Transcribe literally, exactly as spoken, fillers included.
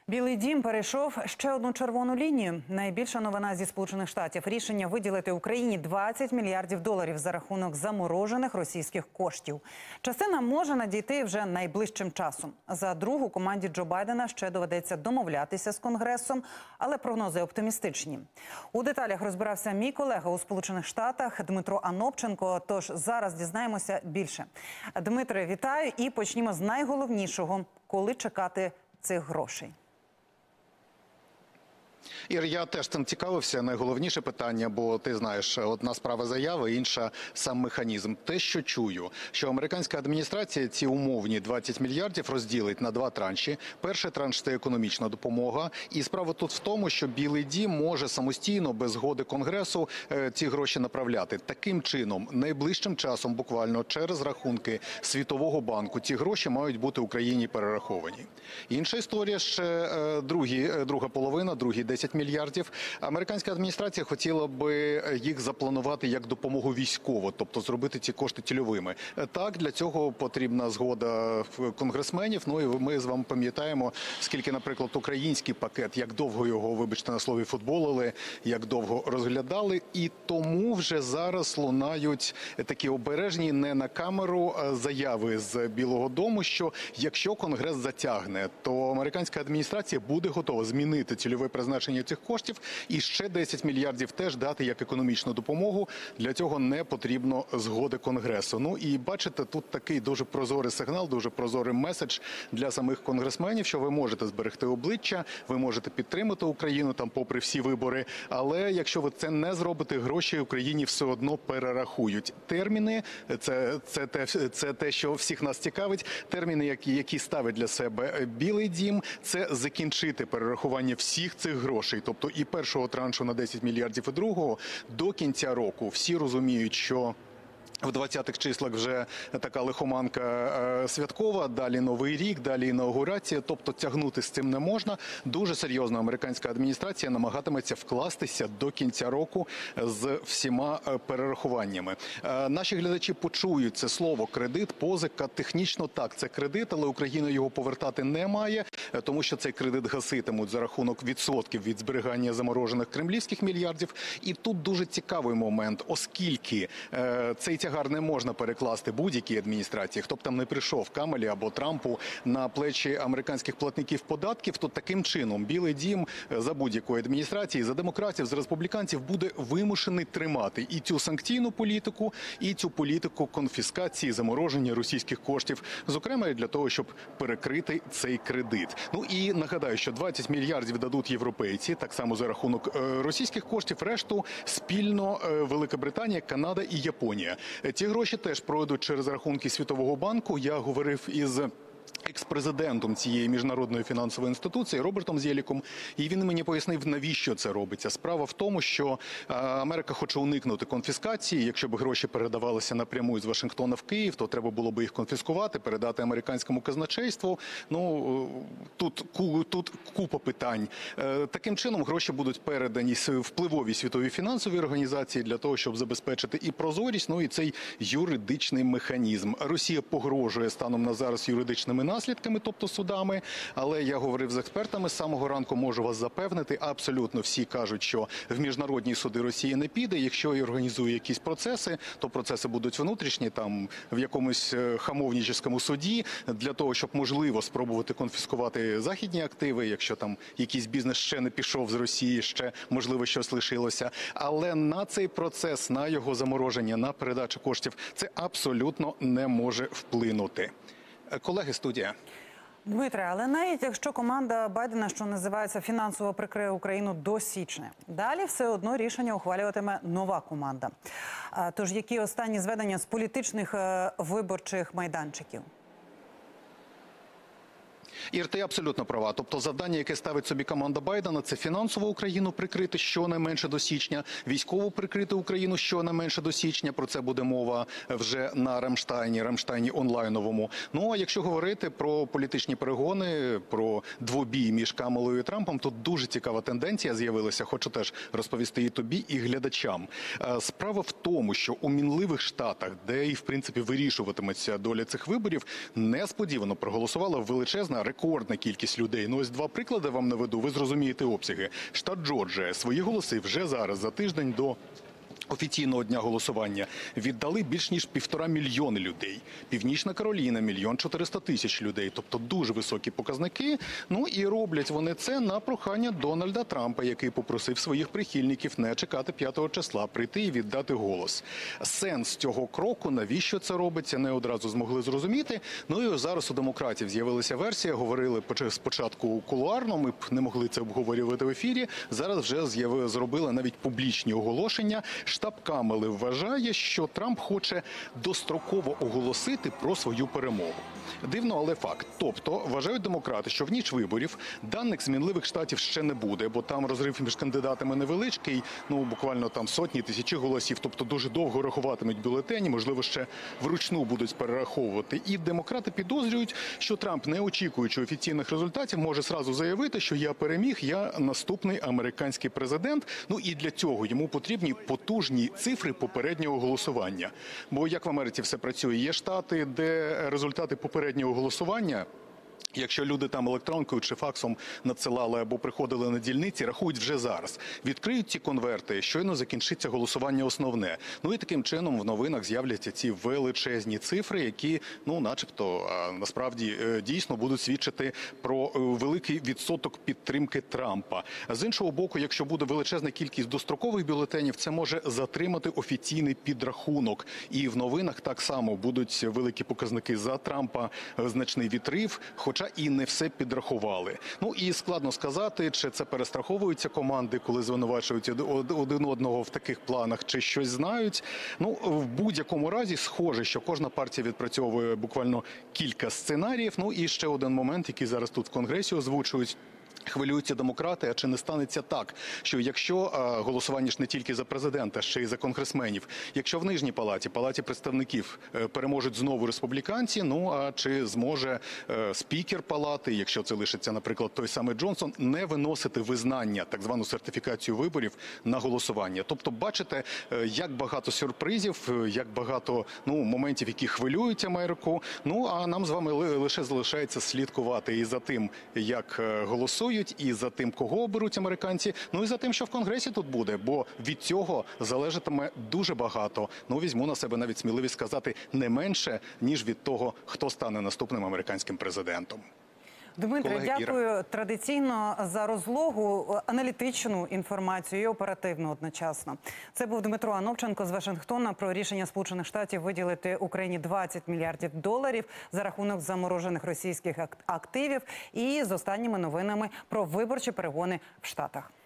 Білий дім перейшов ще одну червону лінію. Найбільша новина зі Сполучених Штатів – рішення виділити Україні двадцять мільярдів доларів за рахунок заморожених російських коштів. Частина може надійти вже найближчим часом. За другу команді Джо Байдена ще доведеться домовлятися з Конгресом, але прогнози оптимістичні. У деталях розбирався мій колега у Сполучених Штатах Дмитро Анопченко, тож зараз дізнаємося більше. Дмитре, вітаю і почнімо з найголовнішого – коли чекати цих грошей. Ір, я теж цим цікавився. Найголовніше питання, бо ти знаєш, одна справа заяви, інша сам механізм. Те, що чую, що американська адміністрація ці умовні двадцять мільярдів розділить на два транші. Перший транш – це економічна допомога. І справа тут в тому, що Білий дім може самостійно, без згоди Конгресу, ці гроші направляти. Таким чином, найближчим часом, буквально через рахунки Світового банку, ці гроші мають бути Україні перераховані. Інша історія ще другі, друга половина, другі десять мільярдів. Американська адміністрація хотіла би їх запланувати як допомогу військово, тобто зробити ці кошти цільовими. Так, для цього потрібна згода конгресменів. Ну і ми з вами пам'ятаємо, скільки, наприклад, український пакет, як довго його, вибачте на слові, футболили, як довго розглядали. І тому вже зараз лунають такі обережні, не на камеру, заяви з Білого дому, що якщо Конгрес затягне, то американська адміністрація буде готова змінити цільове призначення цих коштів і ще десять мільярдів теж дати як економічну допомогу. Для цього не потрібно згоди Конгресу. Ну і бачите, тут такий дуже прозорий сигнал, дуже прозорий меседж для самих конгресменів, що ви можете зберегти обличчя, ви можете підтримати Україну там попри всі вибори, але якщо ви це не зробите, гроші Україні все одно перерахують. Терміни, це, це, те, це те, що всіх нас цікавить, терміни, які, які ставить для себе Білий дім, це закінчити перерахування всіх цих грошей. Тобто і першого траншу на десять мільярдів, і другого до кінця року. Всі розуміють, що в двадцятих числах вже така лихоманка е, святкова, далі Новий рік, далі інаугурація, тобто тягнути з цим не можна. Дуже серйозно американська адміністрація намагатиметься вкластися до кінця року з всіма е, перерахуваннями. Е, наші глядачі почують це слово кредит, позика. Технічно так, це кредит, але Україна його повертати не має, е, тому що цей кредит гаситимуть за рахунок відсотків від зберігання заморожених кремлівських мільярдів. І тут дуже цікавий момент, оскільки е, цей тягар не можна перекласти будь-якій адміністрації, хто б там не прийшов, Камелі або Трампу, на плечі американських платників податків, то таким чином Білий дім за будь-якої адміністрації, за демократів, за республіканців буде вимушений тримати і цю санкційну політику, і цю політику конфіскації, замороження російських коштів, зокрема і для того, щоб перекрити цей кредит. Ну і нагадаю, що двадцять мільярдів дадуть європейці, так само за рахунок російських коштів, решту спільно Велика Британія, Канада і Японія. Ці гроші теж пройдуть через рахунки Світового банку. Я говорив із екс-президентом цієї міжнародної фінансової інституції Робертом Зєліком, і він мені пояснив, навіщо це робиться. Справа в тому, що Америка хоче уникнути конфіскації. Якщо б гроші передавалися напряму з Вашингтона в Київ, то треба було б їх конфіскувати, передати американському казначейству. Ну, тут, тут купа питань. Таким чином, гроші будуть передані впливовій світовій фінансовій організації для того, щоб забезпечити і прозорість, ну і цей юридичний механізм. Росія погрожує станом на зараз юридичними наслідками, тобто судами, але я говорив з експертами з самого ранку, можу вас запевнити, абсолютно всі кажуть, що в міжнародні суди Росія не піде, якщо і організує якісь процеси, то процеси будуть внутрішні, там в якомусь хамовнічому суді, для того, щоб можливо спробувати конфіскувати західні активи, якщо там якийсь бізнес ще не пішов з Росії, ще можливо щось лишилося, але на цей процес, на його замороження, на передачу коштів, це абсолютно не може вплинути. Колеги, студія. Дмитре, але навіть якщо команда Байдена, що називається, фінансово прикриє Україну до січня, далі все одно рішення ухвалюватиме нова команда. Тож які останні зведення з політичних виборчих майданчиків? Ір, ти абсолютно права. Тобто завдання, яке ставить собі команда Байдена, це фінансово Україну прикрити щонайменше до січня, військово прикрити Україну щонайменше до січня. Про це буде мова вже на Рамштайні, Рамштайні онлайновому. Ну, а якщо говорити про політичні перегони, про двобій між Камелою і Трампом, тут дуже цікава тенденція з'явилася, хочу теж розповісти і тобі, і глядачам. Справа в тому, що у мінливих штатах, де і, в принципі, вирішуватиметься доля цих виборів, несподівано проголосувала величезна, рекордна кількість людей. Ну ось два приклади вам наведу, ви зрозумієте обсяги. Штат Джорджія свої голоси вже зараз, за тиждень до офіційного дня голосування, віддали більш ніж півтора мільйони людей. Північна Кароліна – мільйон чотириста тисяч людей. Тобто дуже високі показники. Ну і роблять вони це на прохання Дональда Трампа, який попросив своїх прихильників не чекати п'ятого числа, прийти і віддати голос. Сенс цього кроку, навіщо це робиться, не одразу змогли зрозуміти. Ну і зараз у демократів з'явилася версія, говорили спочатку кулуарно, ми б не могли це обговорювати в ефірі. Зараз вже зробили навіть публічні оголошення. Штаб Камали вважає, що Трамп хоче достроково оголосити про свою перемогу. Дивно, але факт. Тобто, вважають демократи, що в ніч виборів даних змінливих штатів ще не буде, бо там розрив між кандидатами невеличкий, ну буквально там сотні, тисячі голосів, тобто дуже довго рахуватимуть бюлетені, можливо, ще вручну будуть перераховувати. І демократи підозрюють, що Трамп, не очікуючи офіційних результатів, може зразу заявити, що я переміг, я наступний американський президент. Ну і для цього йому потрібні потужні цифри попереднього голосування. Бо як в Америці все працює? Є штати, де результати попереднього голосування, якщо люди там електронкою чи факсом надсилали або приходили на дільниці, рахують вже зараз. Відкриють ці конверти, щойно закінчиться голосування основне. Ну і таким чином в новинах з'являться ці величезні цифри, які, ну, начебто, насправді дійсно будуть свідчити про великий відсоток підтримки Трампа. З іншого боку, якщо буде величезна кількість дострокових бюлетенів, це може затримати офіційний підрахунок. І в новинах так само будуть великі показники за Трампа, значний відрив, хоча і не все підрахували. Ну і складно сказати, чи це перестраховуються команди, коли звинувачують один одного в таких планах, чи щось знають. Ну, в будь-якому разі схоже, що кожна партія відпрацьовує буквально кілька сценаріїв. Ну і ще один момент, який зараз тут в Конгресі озвучують. Хвилюються демократи, а чи не станеться так, що якщо а, голосування ж не тільки за президента, а ще й за конгресменів, якщо в нижній палаті, палаті представників е, переможуть знову республіканці, ну а чи зможе е, спікер палати, якщо це лишиться, наприклад, той самий Джонсон, не виносити визнання, так звану сертифікацію виборів на голосування. Тобто, бачите, е, як багато сюрпризів, е, як багато ну, моментів, які хвилюють Америку. Ну, а нам з вами лише залишається слідкувати і за тим, як е, голосують, і за тим, кого оберуть американці, ну і за тим, що в Конгресі тут буде, бо від цього залежатиме дуже багато. Ну, візьму на себе навіть сміливість сказати, не менше, ніж від того, хто стане наступним американським президентом. Дмитре, Колеги, дякую Іра. традиційно за розлогу, аналітичну інформацію і оперативну одночасно. Це був Дмитро Анопченко з Вашингтона про рішення Сполучених Штатів виділити Україні двадцять мільярдів доларів за рахунок заморожених російських активів і з останніми новинами про виборчі перегони в Штатах.